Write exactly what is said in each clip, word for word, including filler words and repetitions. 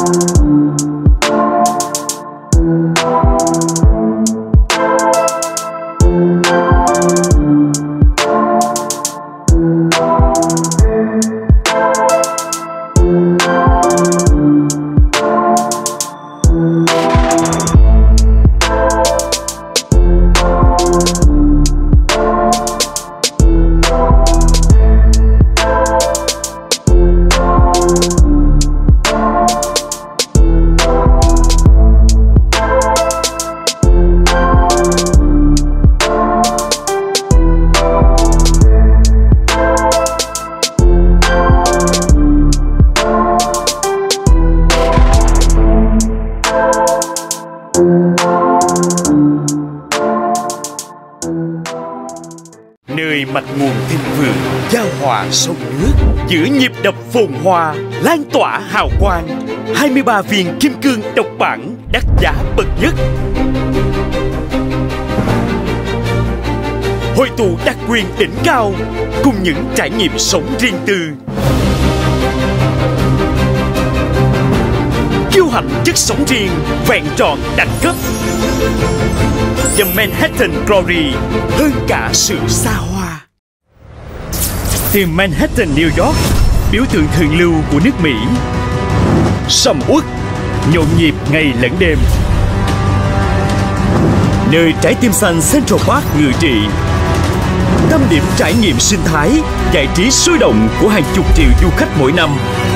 Nơi mạch nguồn thịnh vượng giao hòa sông nước, giữa nhịp đập phồn hoa lan tỏa hào quang. hai mươi ba viên kim cương độc bản đắt giá bậc nhất, hội tụ đặc quyền đỉnh cao cùng những trải nghiệm sống riêng tư. Kiêu hãnh chất sống riêng, vẹn tròn đẳng cấp. The Manhattan Glory hơn cả sự xa hoa. Tìm Manhattan, New York, biểu tượng thượng lưu của nước Mỹ. Sầm uất, nhộn nhịp ngày lẫn đêm. Nơi trái tim xanh Central Park ngự trị. Tâm điểm trải nghiệm sinh thái, giải trí sôi động của hàng chục triệu du khách mỗi năm.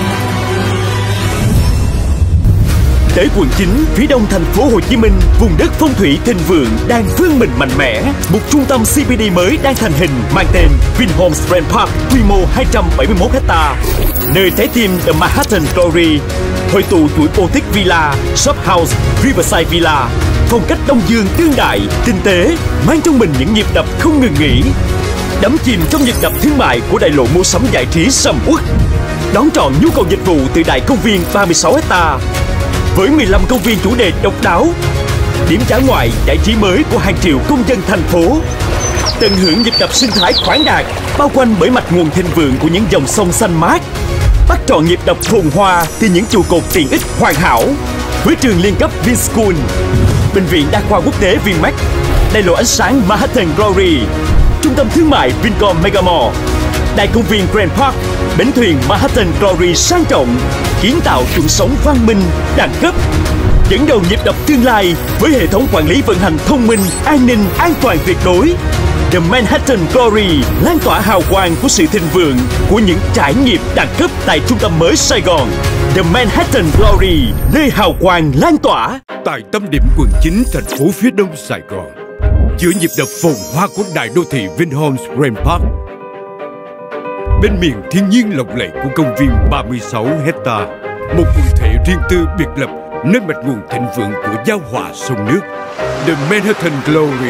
Tới quận chín, phía đông thành phố Hồ Chí Minh, vùng đất phong thủy thịnh vượng đang vươn mình mạnh mẽ. Một trung tâm xê pê đê mới đang thành hình mang tên Vinhomes Grand Park, quy mô hai trăm bảy mươi mốt héc ta. Nơi trái tim The Manhattan Glory, hội tụ chuỗi boutique villa, shop house, Riverside Villa, phong cách Đông Dương đương đại, tinh tế, mang trong mình những nhịp đập không ngừng nghỉ. Đắm chìm trong nhịp đập thương mại của đại lộ mua sắm giải trí sầm uất, đón trọn nhu cầu dịch vụ từ đại công viên ba mươi sáu héc ta. Với mười lăm công viên chủ đề độc đáo, điểm dã ngoại giải trí mới của hàng triệu công dân thành phố. Tận hưởng nhịp đập sinh thái khoáng đạt, bao quanh bởi mạch nguồn thịnh vượng của những dòng sông xanh mát. Bắt trọn nhịp đập phồn hoa từ những trụ cột tiện ích hoàn hảo. Với trường liên cấp Vinschool, bệnh viện đa khoa quốc tế Vinmec, đại lộ ánh sáng Manhattan Glory, trung tâm thương mại Vincom Megamall, đại công viên Grand Park, bến thuyền Manhattan Glory sang trọng, kiến tạo chuẩn sống văn minh, đẳng cấp. Dẫn đầu nhịp đập tương lai với hệ thống quản lý vận hành thông minh, an ninh, an toàn tuyệt đối. The Manhattan Glory lan tỏa hào quang của sự thịnh vượng của những trải nghiệm đẳng cấp tại trung tâm mới Sài Gòn. The Manhattan Glory, nơi hào quang lan tỏa. Tại tâm điểm quận chín, thành phố phía đông Sài Gòn, giữa nhịp đập phồn hoa của đại đô thị Vinhomes Grand Park, bên miền thiên nhiên lộng lẫy của công viên ba mươi sáu héc ta, một quần thể riêng tư biệt lập nơi mạch nguồn thịnh vượng của giao hòa sông nước. The Manhattan Glory,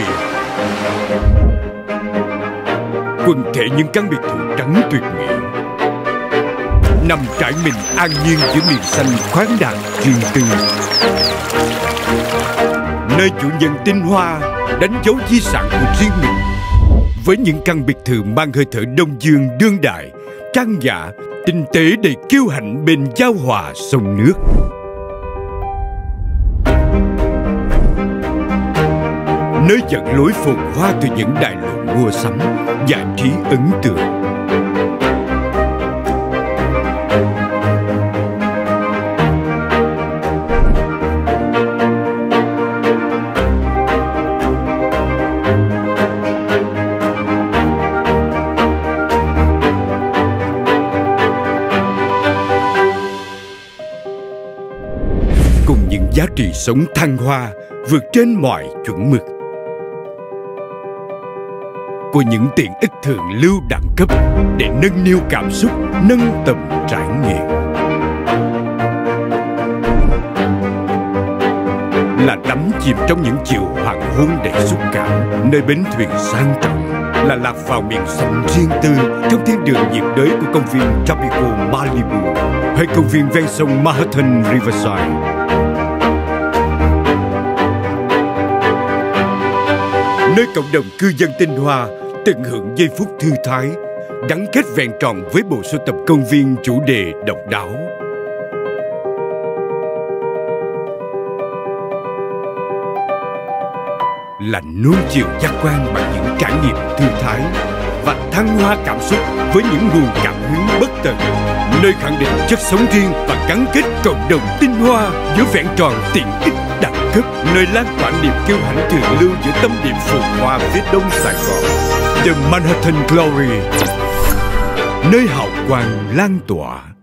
quần thể những căn biệt thự trắng tuyệt mỹ, nằm trải mình an nhiên giữa miền xanh khoáng đạt riêng tư. Nơi chủ nhân tinh hoa đánh dấu di sản của riêng mình, với những căn biệt thự mang hơi thở Đông Dương đương đại, trang nhã, tinh tế đầy kiêu hãnh bên giao hòa sông nước. Nơi dẫn lối phồn hoa từ những đại lộ mua sắm, giải trí ấn tượng. Cùng những giá trị sống thăng hoa vượt trên mọi chuẩn mực, của những tiện ích thượng lưu đẳng cấp để nâng niu cảm xúc, nâng tầm trải nghiệm. Là đắm chìm trong những chiều hoàng hôn đầy xúc cảm, nơi bến thuyền sang trọng, là lạc vào miền xanh riêng tư trong thiên đường nhiệt đới của công viên Tropical Malibu hay công viên ven sông Manhattan Riverside. Nơi cộng đồng cư dân tinh hoa tận hưởng giây phút thư thái, gắn kết vẹn tròn với bộ sưu tập công viên chủ đề độc đáo. là nuông chiều giác quan bằng những trải nghiệm thư thái và thăng hoa cảm xúc với những nguồn cảm hứng bất tận. Nơi khẳng định chất sống riêng và gắn kết cộng đồng tinh hoa giữa vẹn tròn tiện ích đẳng cấp. Nơi lan tỏa niềm kiêu hãnh thượng lưu giữa tâm điểm phồn hoa phía đông Sài Gòn. The Manhattan Glory, nơi hào quang lan tỏa.